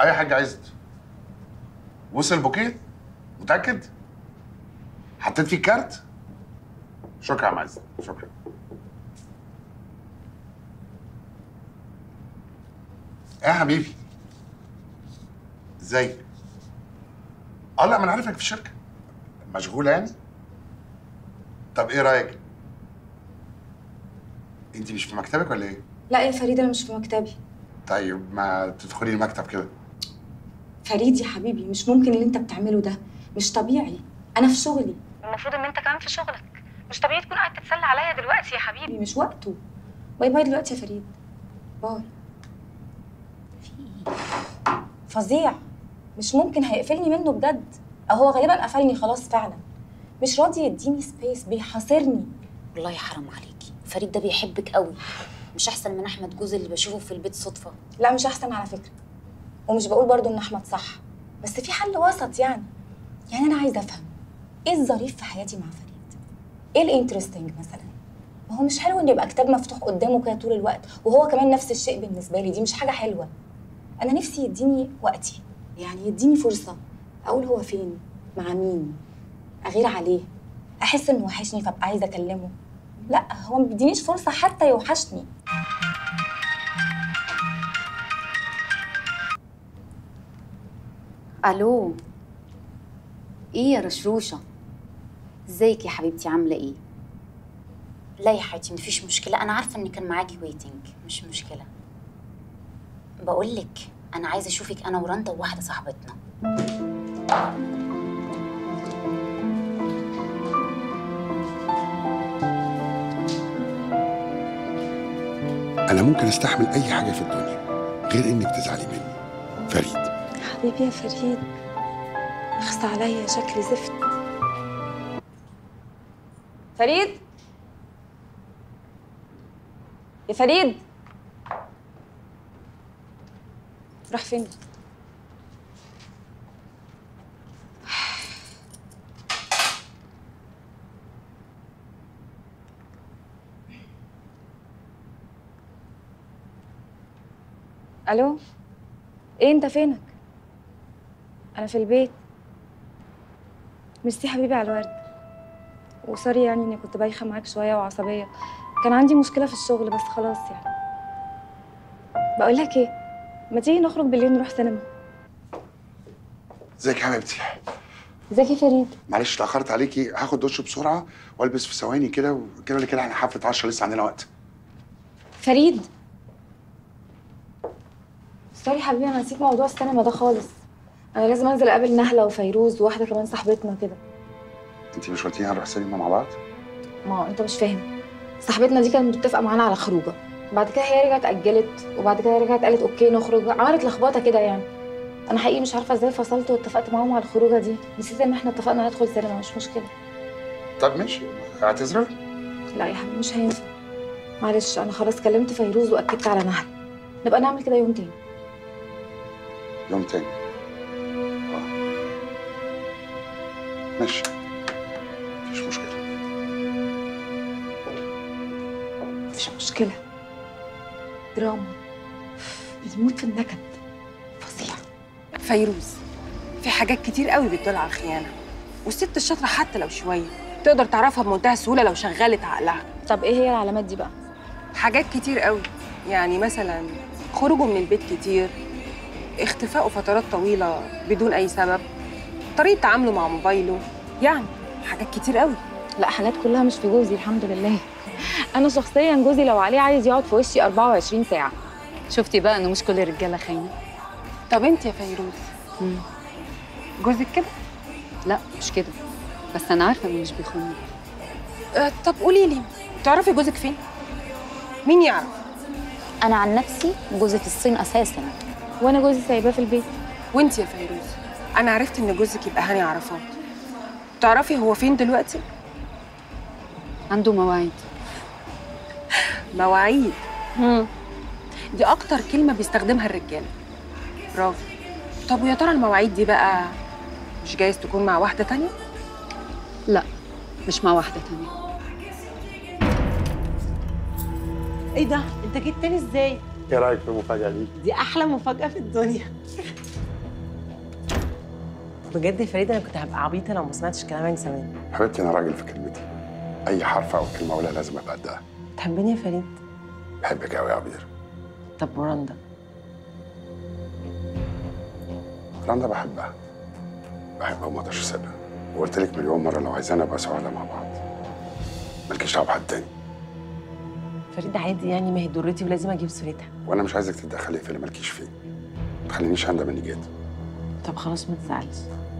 اي حاجه عزت. وصل البوكيه؟ متاكد؟ حطيت فيه الكارت؟ شكرا يا عم عزت، شكرا. ايه يا حبيبي؟ ازيك؟ لا ما انا عارفك في الشركه. مشغوله يعني؟ طب ايه رايك؟ انت مش في مكتبك ولا ايه؟ لا يا فريد، انا مش في مكتبي. طيب ما تدخلي المكتب كده. فريد يا حبيبي، مش ممكن اللي انت بتعمله ده، مش طبيعي. انا في شغلي، المفروض ان انت كمان في شغلك. مش طبيعي تكون قاعد تتسلى عليا دلوقتي يا حبيبي، مش وقته. باي باي دلوقتي يا فريد، باي. في ايه؟ فظيع، مش ممكن هيقفلني منه بجد، او هو غالبا قفلني خلاص فعلا. مش راضي يديني سبيس، بيحاصرني. والله حرام عليكي، فريد ده بيحبك قوي، مش احسن من احمد جوزي اللي بشوفه في البيت صدفه. لا مش احسن على فكره، ومش بقول برضو ان احمد صح، بس في حل وسط يعني انا عايزه افهم ايه الظريف في حياتي مع فريد؟ ايه الانترستنج مثلا؟ ما هو مش حلو ان يبقى كتاب مفتوح قدامه كده طول الوقت، وهو كمان نفس الشيء بالنسبه لي، دي مش حاجه حلوه. انا نفسي يديني وقتي، يعني يديني فرصه اقول هو فين، مع مين، اغير عليه، احس انه وحشني فابقى عايزه اكلمه. لا، هو ما بيدينيش فرصه حتى يوحشني. الو، ايه يا رشروشه؟ ازيك يا حبيبتي، عامله ايه؟ لا يا حبيبتي مفيش مشكله، انا عارفه ان كان معاكي ويتنج، مش مشكله. بقول لك انا عايزه اشوفك انا ورندا وواحده صاحبتنا. انا ممكن استحمل اي حاجه في الدنيا غير انك تزعلي مني. فريد حبيبي يا فريد، اخص عليا شكلي زفت. فريد يا فريد، راح فين؟ الو، ايه انت فينك؟ انا في البيت. ميرسي حبيبي على الورد، وسوري يعني اني كنت بايخه معاك شويه وعصبيه، كان عندي مشكله في الشغل بس خلاص يعني. بقول لك ايه، ما تيجي نخرج بالليل نروح سينما؟ ازيك يا حبيبتي؟ ازيك يا فريد؟ معلش اتاخرت عليكي، هاخد دش بسرعه والبس في ثواني كده، وكده ولا كده احنا حفله 10 لسه عندنا وقت. فريد سوري حبيبي، انا نسيت موضوع السينما ده خالص. انا لازم انزل اقابل نهله وفيروز وواحده كمان صاحبتنا كده. انت مش قلتي هنروح سينما مع بعض؟ ما انت مش فاهم، صاحبتنا دي كانت متفقه معانا على خروجه، بعد كده هي رجعت اجلت، وبعد كده رجعت قالت اوكي نخرج، عملت لخبطه كده يعني. انا حقيقي مش عارفه ازاي فصلت واتفقت معاهم على الخروجه دي، نسيت ان احنا اتفقنا ندخل سينما، مش مشكله. طب ماشي، اعتذر. لا يا حبيبي مش هينفع، معلش انا خلاص كلمت فيروز واكدت على نهله، نبقى نعمل كده يوم تاني. يوم تاني؟ ماشي، مفيش مشكله. مفيش مشكله، دراما بتموت في النكد، فظيع. فيروز، في حاجات كتير قوي بتدل على الخيانه، والست الشاطره حتى لو شويه تقدر تعرفها بمنتهى السهوله لو شغلت عقلها. طب ايه هي العلامات دي بقى؟ حاجات كتير قوي، يعني مثلا خروجه من البيت كتير، اختفائه فترات طويله بدون اي سبب، طريقه تعامله مع موبايله، يعني حاجات كتير قوي. لا حاجات كلها مش في جوزي الحمد لله. انا شخصيا جوزي لو عليه عايز يقعد في وشي 24 ساعه. شفتي بقى انه مش كل الرجاله خاينه. طب انت يا فيروز، جوزك كده؟ لا مش كده، بس انا عارفه انه مش بيخونني. طب قولي لي، تعرفي جوزك فين؟ مين يعرف؟ انا عن نفسي جوزي في الصين اساسا. وانا جوزي سايباه في البيت. وانت يا فيروز، انا عرفت ان جوزك يبقى هاني عرفات. تعرفي هو فين دلوقتي؟ عنده مواعيد. مواعيد؟ دي اكتر كلمه بيستخدمها الرجاله. برافو. طب ويا ترى المواعيد دي بقى مش جايز تكون مع واحده تانية؟ لا مش مع واحده تانية. ايه ده؟ انت جيت تاني ازاي؟ ايه رايك في المفاجاه دي؟ دي احلى مفاجأة في الدنيا. بجد يا فريد انا كنت هبقى عبيطه لو ما سمعتش كلامك زمان. حبيبتي انا راجل في كلمتي، اي حرف او كلمه اقولها لازم ابقى قدها. تحبني يا فريد؟ بحبك قوي يا عبير. طب ورندا؟ رندا بحبها وما اقدرش اسيبها، وقلت لك مليون مره لو عايزانا نبقى سعداء مع بعض، مالكيش دعوه بحد تاني. فريد عادي يعني، ما هي ضرتي ولازم اجيب سيرتها. وانا مش عايزك تتدخلي في اللي مالكيش فيه، ما تخلينيش اندم اني جيت. طب خلاص ما تزعلش.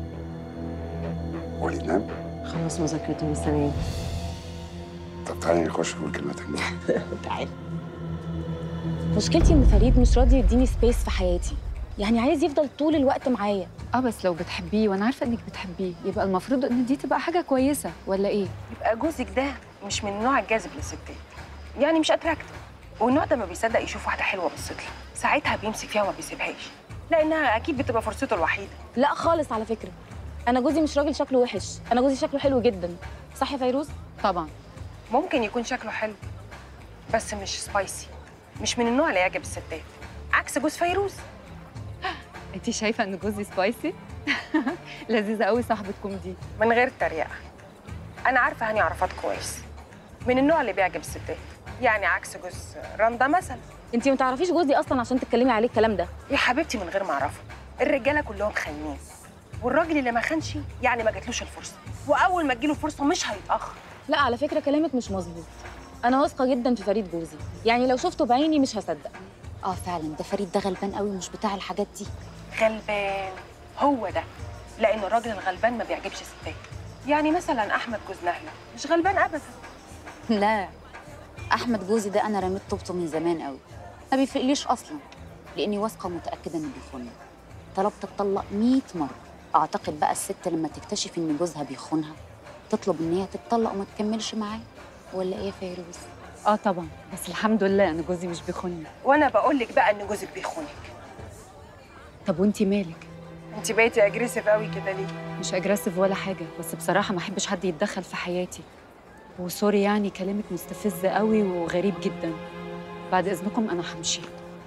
وليد نام؟ خلص مذاكرته مستنيين. طب تعالي نخش نقول كلمتين. تعالي. مشكلتي ان فريد مش راضي يديني سبيس في حياتي، يعني عايز يفضل طول الوقت معايا. بس لو بتحبيه وانا عارفه انك بتحبيه يبقى المفروض ان دي تبقى حاجه كويسه، ولا ايه؟ يبقى جوزك ده مش من النوع الجاذب للستات، يعني مش اتراكتيف، والنوع ده ما بيصدق يشوف واحده حلوه بصت له، ساعتها بيمسك فيها وما بيسيبهاش، لانها اكيد بتبقى فرصته الوحيده. لا خالص على فكره، انا جوزي مش راجل شكله وحش، انا جوزي شكله حلو جدا. صح يا فيروز؟ طبعا. ممكن يكون شكله حلو بس مش سبايسي، مش من النوع اللي يعجب الستات، عكس جوز فيروز. انت شايفه ان جوزي سبايسي؟ لذيذه قوي صاحبتكم دي. من غير تريقه، انا عارفه هاني عرفات كويس، من النوع اللي بيعجب الستات، يعني عكس جوز رندا مثلا. انت ما تعرفيش جوزي اصلا عشان تتكلمي عليه الكلام ده. يا حبيبتي من غير ما اعرفه، الرجاله كلهم خاينين، والراجل اللي ما خانش يعني ما جاتلوش الفرصه، واول ما تجيله الفرصه مش هيتاخر. لا على فكره كلامك مش مظبوط، انا واثقه جدا في فريد جوزي، يعني لو شفته بعيني مش هصدق. فعلا ده فريد ده غلبان قوي، مش بتاع الحاجات دي. غلبان هو ده، لان الراجل الغلبان ما بيعجبش ستات، يعني مثلا احمد جوز نهله مش غلبان ابدا. لا، احمد جوزي ده انا رميت طوبته من زمان قوي، ما بيفرقليش اصلا، لاني واثقه ومتاكده انه بيخونني. طلبت اتطلق 100 مره. اعتقد بقى الست لما تكتشف ان جوزها بيخونها تطلب ان هي تتطلق وما تكملش معاه، ولا ايه يا فيروز؟ طبعا، بس الحمد لله انا جوزي مش بيخونني. وانا بقول لك بقى ان جوزك بيخونك. طب وانتي مالك؟ انت بقيتي اجريسيف قوي كده ليه؟ مش اجريسيف ولا حاجه، بس بصراحه ما احبش حد يتدخل في حياتي. وسوري يعني كلامك مستفز قوي وغريب جدا. بعد اذنكم انا همشي.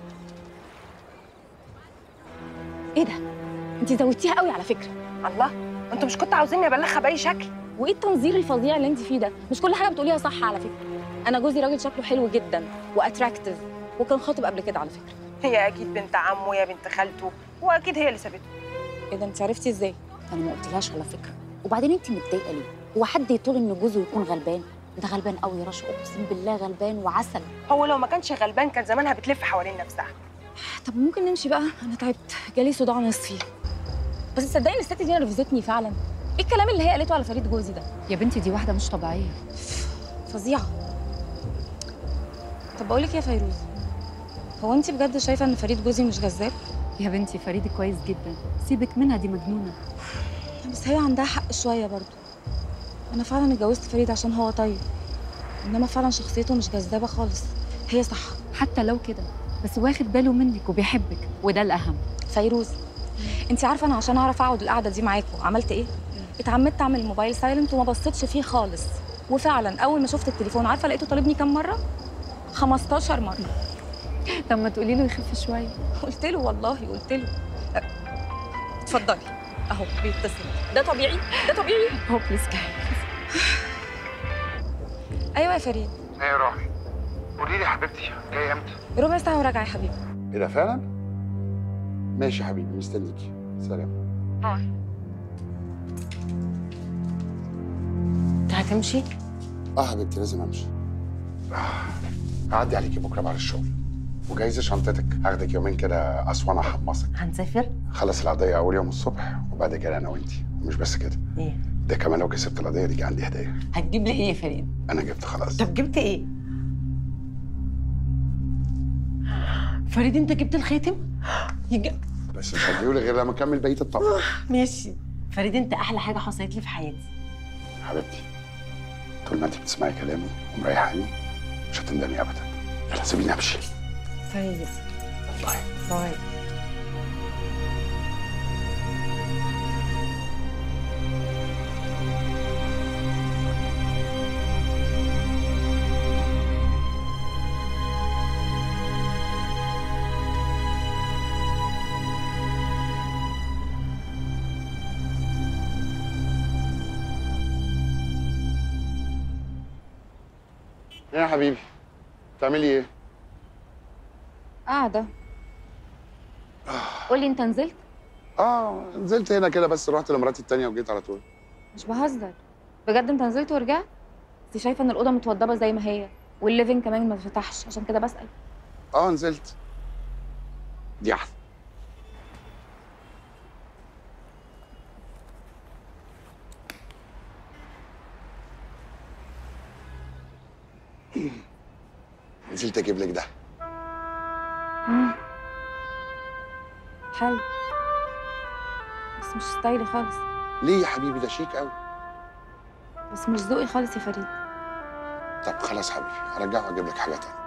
ايه ده؟ انت زودتيها قوي على فكره. الله، انتوا مش كنتوا عاوزيني ابلغها باي شكل؟ وايه التنظير الفظيع اللي انت فيه ده؟ مش كل حاجه بتقوليها صح على فكره. انا جوزي راجل شكله حلو جدا واتراكتيف، وكان خاطب قبل كده على فكره. هي اكيد بنت عمه يا بنت خالته، واكيد هي اللي سابته. ايه ده، انت عرفتي ازاي؟ انا ما قلتلهاش على فكره. وبعدين انت متضايقه ليه؟ هو حد يطول ان جوزه يكون غلبان؟ ده غلبان قوي يا رشا، اقسم بالله غلبان وعسل. هو لو ما كانش غلبان كان زمانها بتلف حوالين نفسها. طب ممكن نمشي بقى؟ انا تعبت، جالي صداع نصفي. بس تصدقي ان الست دي نرفزتني فعلا. ايه الكلام اللي هي قالته على فريد جوزي ده؟ يا بنتي دي واحده مش طبيعيه. فظيعه. طب بقول لك ايه يا فيروز، هو انت بجد شايفه ان فريد جوزي مش جذاب؟ يا بنتي فريد كويس جدا، سيبك منها دي مجنونه. بس هي عندها حق شويه برضه. انا فعلا اتجوزت فريد عشان هو طيب، انما فعلا شخصيته مش جذابه خالص. هي صح. حتى لو كده بس واخد باله منك وبيحبك، وده الاهم. فيروز، انت عارفه انا عشان اعرف اقعد القعده دي معاكم عملت ايه؟ اتعمدت اعمل الموبايل سايلنت وما بصيتش فيه خالص. وفعلا اول ما شفت التليفون عارفه لقيته طالبني كام مره؟ 15 مره. طب ما تقولي له يخف شويه. قلت له والله، قلت له. اتفضلي اهو بيتصل. ده طبيعي؟ ده طبيعي؟ هو بليز. ايوه يا فريد. ايه يا روحي؟ قولي لي يا حبيبتي جايه امتى؟ ربع ساعه وراجعه يا حبيبي. ايه ده فعلا؟ ماشي يا حبيبي، مستنيكي. سلام. انت هتمشي؟ حبيبتي لازم امشي. هعدي عليكي بكره بعد الشغل، وجايزه شنطتك هاخدك يومين كده اسوان احمصك. هنسافر؟ خلص القضيه اول يوم الصبح وبعد كده انا وانتي، ومش بس كده، ايه؟ ده كمان لو كسبت القضيه دي عندي هديه. هتجيب لي ايه يا فريد؟ انا جبت خلاص. طب جبت ايه؟ فريد انت جبت الخاتم؟ بس مش هديهولي غير لما اكمل بقيه الطبخ. ماشي. فريد انت احلى حاجه حصلت لي في حياتي. حبيبتي طول ما انت بتسمعي كلامي ومريحاني مش هتندمي ابدا. يلا سيبيني امشي. فريد باي. باي. ايه يا حبيبي؟ بتعملي ايه؟ قاعده. قولي انت نزلت؟ نزلت هنا كده بس رحت لمراتي التانية وجيت على طول. مش بهزر بجد، انت نزلت ورجعت؟ انت شايفه ان الاوضه متوضبه زي ما هي والليفينج كمان ما فتحش، عشان كده بسال. نزلت. دي احسن. نزلت اجيب لك ده. حلو بس مش ستايلي خالص. ليه يا حبيبي؟ ده شيك قوي. بس مش ذوقي خالص يا فريد. طب خلاص حبيبي، هرجعه واجيب لك حاجه تانية.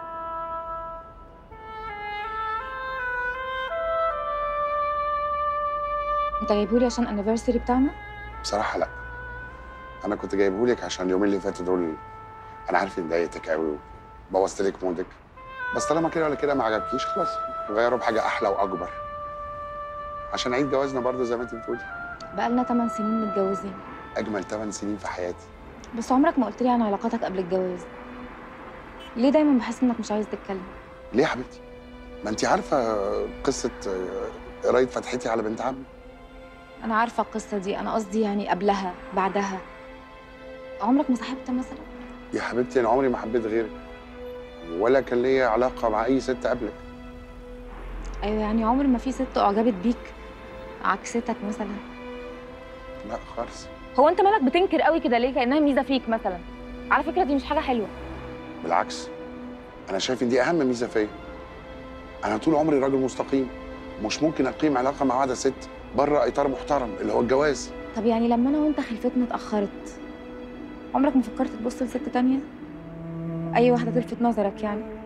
انت جايبهولي عشان انيفرساري بتاعنا؟ بصراحه لا، انا كنت جايبهولك عشان اليومين اللي فاتوا دول انا عارف اني ضايقتك قوي وبوظت لك مودك، بس طالما كده ولا كده ما عجبكيش خلاص نغيره بحاجه احلى واكبر عشان عيد جوازنا برضه زي ما انت بتقولي. بقالنا 8 سنين متجوزين. اجمل 8 سنين في حياتي. بس عمرك ما قلت لي عن علاقاتك قبل الجواز. ليه دايما بحس انك مش عايز تتكلم؟ ليه يا حبيبتي؟ ما انت عارفه قصه قرايه فتحتي على بنت عمي. انا عارفه القصه دي، انا قصدي يعني قبلها بعدها. عمرك ما صاحبت مثلا؟ يا حبيبتي انا عمري ما حبيت غيرك ولا كان ليا علاقه مع اي ست قبلك. ايوه يعني عمر ما في ست اعجبت بيك عكستك مثلا؟ لا خالص. هو انت مالك بتنكر قوي كده ليه؟ كانها ميزه فيك مثلا. على فكره دي مش حاجه حلوه. بالعكس، انا شايف ان دي اهم ميزه فيا. انا طول عمري راجل مستقيم، مش ممكن اقيم علاقه مع واحده ست بره اطار محترم اللي هو الجواز. طب يعني لما انا وانت خلفتنا اتاخرت، عمرك ما فكرت تبص لست تانية؟ اي واحده تلفت نظرك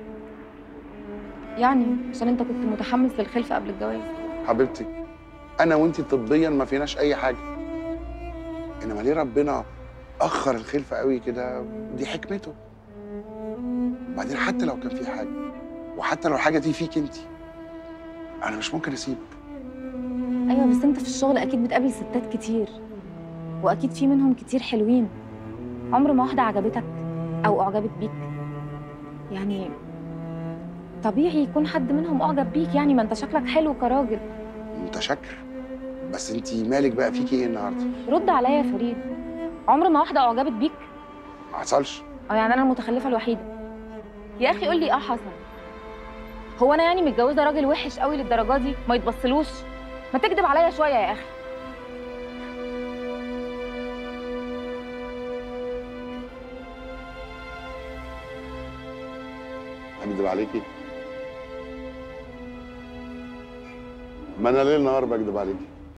يعني عشان انت كنت متحمس للخلفه قبل الجواز. حبيبتي انا وانتي طبيا ما فيناش اي حاجه، انما ليه ربنا اخر الخلفه قوي كده؟ دي حكمته. وبعدين حتى لو كان في حاجه وحتى لو الحاجه دي فيك انتي، انا مش ممكن اسيبك. ايوه بس انت في الشغل اكيد بتقابل ستات كتير، واكيد في منهم كتير حلوين. عمر ما واحده عجبتك او اعجبت بيك؟ يعني طبيعي يكون حد منهم اعجب بيك، يعني ما انت شكلك حلو كراجل. متشكر، بس انتي مالك بقى؟ فيكي ايه النهارده؟ رد عليا يا فريد، عمر ما واحده اعجبت بيك؟ ما حصلش. يعني انا المتخلفه الوحيده؟ يا اخي قول لي حصل. هو انا يعني متجوزه راجل وحش قوي للدرجه دي ما يتبصلوش؟ ما تكذب عليا شويه يا اخي. اكذب عليكي؟ ما انا ليل نهار بكذب عليكي.